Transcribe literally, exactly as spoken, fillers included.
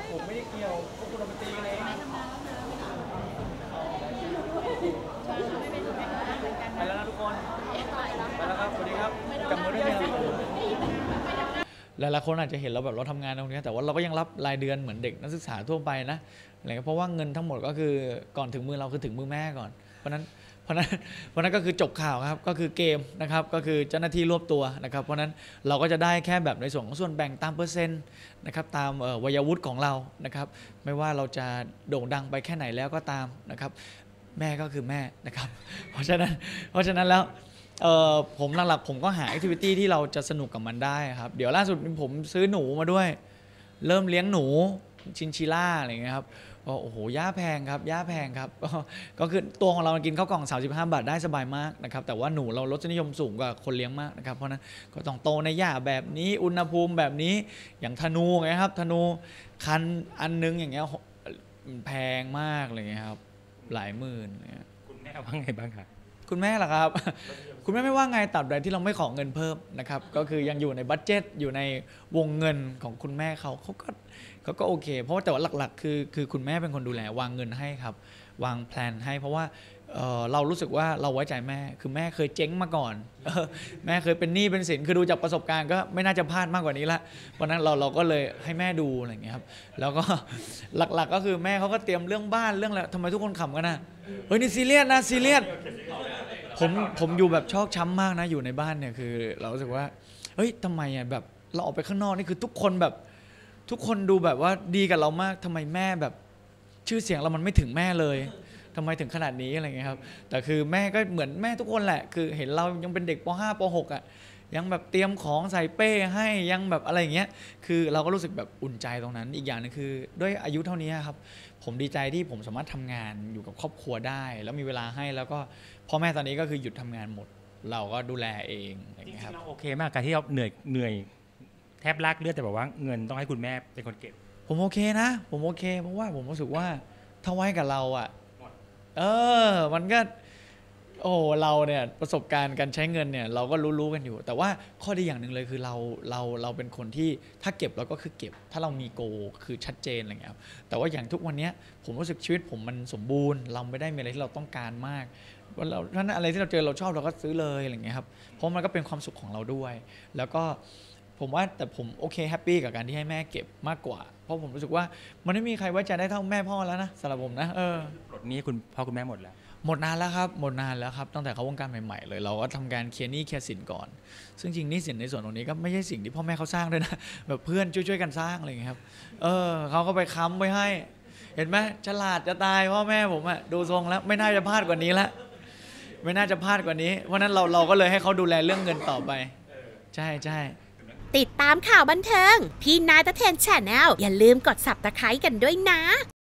ผมไม่ได้เกี่ยวพวกคุณเอาไปตีกันเองไปแล้วนะทุกคนไปแล้วครับสวัสดีครับจับมือด้วยเนี่ยหลายๆคนอาจจะเห็นเราแบบเราทำงานตรงนี้แต่ว่าเราก็ยังรับรายเดือนเหมือนเด็กนักศึกษาทั่วไปนะอะไรเพราะว่าเงินทั้งหมดก็คือก่อนถึงมือเราคือถึงมือแม่ก่อนเพราะนั้นเพราะนั้นเพราะนั้นก็คือจบข่าวครับก็คือเกมนะครับก็คือเจ้าหน้าที่รวบตัวนะครับเพราะนั้นเราก็จะได้แค่แบบในส่วนของส่วนแบ่งตามเปอร์เซ็นต์นะครับตามวัยวุฒิของเรานะครับไม่ว่าเราจะโด่งดังไปแค่ไหนแล้วก็ตามนะครับแม่ก็คือแม่นะครับเพราะฉะนั้นเพราะฉะนั้นแล้วเออผมหลักๆผมก็หาแอคทิวิตี้ที่เราจะสนุกกับมันได้ครับเดี๋ยวล่าสุดผมซื้อหนูมาด้วยเริ่มเลี้ยงหนูชินชิล่าอะไรเงี้ยครับโอ้โหย่าแพงครับย่าแพงครับก็คือตัวของเรากินข้าวกล่องสามสิบห้าบาทได้สบายมากนะครับแต่ว่าหนูเรารสนิยมสูงกว่าคนเลี้ยงมากนะครับเพราะนั้นก็ต้องโตในหญ้าแบบนี้อุณหภูมิแบบนี้อย่างธนูไงครับธนูคันอันนึงอย่างเงี้ยแพงมากเลยครับหลายหมื่นคุณแม่ว่าไงบ้างคะคุณแม่ล่ะครับคุณแม่ไม่ว่าไงตราบใดที่เราไม่ขอเงินเพิ่มนะครับก็คือยังอยู่ในบัดเจ็ตอยู่ในวงเงินของคุณแม่เขาเขาก็เขาก็โอเคเพราะว่าแต่ว่าหลักๆคือคือคุณแม่เป็นคนดูแลวางเงินให้ครับวางแพลนให้เพราะว่า เ, เรารู้สึกว่าเราไว้ใจแม่คือแม่เคยเจ๊งมาก่อนแม่เคยเป็นหนี้เป็นสินคือดูจากประสบการณ์ก็ไม่น่าจะพลาดมากกว่านี้ละเพราะนั้นเราเราก็เลยให้แม่ดูอะไรอย่างเงี้ยครับแล้วก็หลักๆก็คือแม่เขาก็เตรียมเรื่องบ้านเรื่องอะไรทำไมทุกคนขำกันนะเฮ้ยนี่ซีเรียสนะซีเรียสผมผมอยู่แบบชอกช้ำมากนะอยู่ในบ้านเนี่ยคือเรารู้สึกว่าเฮ้ยทำไมอ่ะแบบเราออกไปข้างนอกนี่คือทุกคนแบบทุกคนดูแบบว่าดีกับเรามากทำไมแม่แบบชื่อเสียงเรามันไม่ถึงแม่เลยทำไมถึงขนาดนี้อะไรเงี้ยครับแต่คือแม่ก็เหมือนแม่ทุกคนแหละคือเห็นเรายังเป็นเด็กป ห้า ป หก อ่ะยังแบบเตรียมของใส่เป้ให้ยังแบบอะไรอย่างเงี้ยคือเราก็รู้สึกแบบอุ่นใจตรงนั้นอีกอย่างนึงคือด้วยอายุเท่านี้ครับผมดีใจที่ผมสามารถทำงานอยู่กับครอบครัวได้แล้วมีเวลาให้แล้วก็พ่อแม่ตอนนี้ก็คือหยุดทำงานหมดเราก็ดูแลเองจริงๆเราโอเคมากการที่เราเหนื่อยเหนื่อยแทบลากเลือดแต่แบบว่าเงินต้องให้คุณแม่เป็นคนเก็บผมโอเคนะผมโอเคเพราะว่าผมรู้สึกว่าถ้าไว้กับเราอ่ะเออมันก็โอ้เราเนี่ยประสบการณ์การใช้เงินเนี่ยเราก็รู้ๆกันอยู่แต่ว่าข้อดีอย่างหนึ่งเลยคือเราเราเราเป็นคนที่ถ้าเก็บเราก็คือเก็บถ้าเรามีโกคือชัดเจนอะไรเงี้ยแต่ว่าอย่างทุกวันนี้ผมรู้สึกชีวิตผมมันสมบูรณ์เราไม่ได้มีอะไรที่เราต้องการมากว่าเราถ้าอะไรที่เราเจอเราชอบเราก็ซื้อเลยอะไรเงี้ยครับเพราะมันก็เป็นความสุขของเราด้วยแล้วก็ผมว่าแต่ผมโอเคแฮปปี้กับการที่ให้แม่เก็บมากกว่าเพราะผมรู้สึกว่ามันไม่มีใครไว้ใจได้เท่าแม่พ่อแล้วนะสำหรับผมนะเออปลดหนี้คุณพ่อคุณแม่หมดแล้วหมดนานแล้วครับหมดนานแล้วครับตั้งแต่เขาวงการใหม่ๆเลยเราก็ทำการเคลียร์หนี้เคลียร์สินก่อนซึ่งจริงหนี้สินในส่วนตรงนี้ก็ไม่ใช่สิ่งที่พ่อแม่เขาสร้างด้วยนะแบบเพื่อนช่วยๆกันสร้างอะไรอย่างเงี้ยครับเออเขาก็ไปค้ำไว้ให้เห็นไหมฉลาดจะตายพ่อแม่ผมอะดูทรงแล้วไม่น่าจะพลาดกว่านี้ละไม่น่าจะพลาดกว่านี้เพราะนั้นเราเราก็เลยให้เขาดูแลเรื่องเงินต่อไปใช่ใช่ติดตามข่าวบันเทิงพี่นายตะเทน Channel อย่าลืมกด ซับสไครบ์ กันด้วยนะ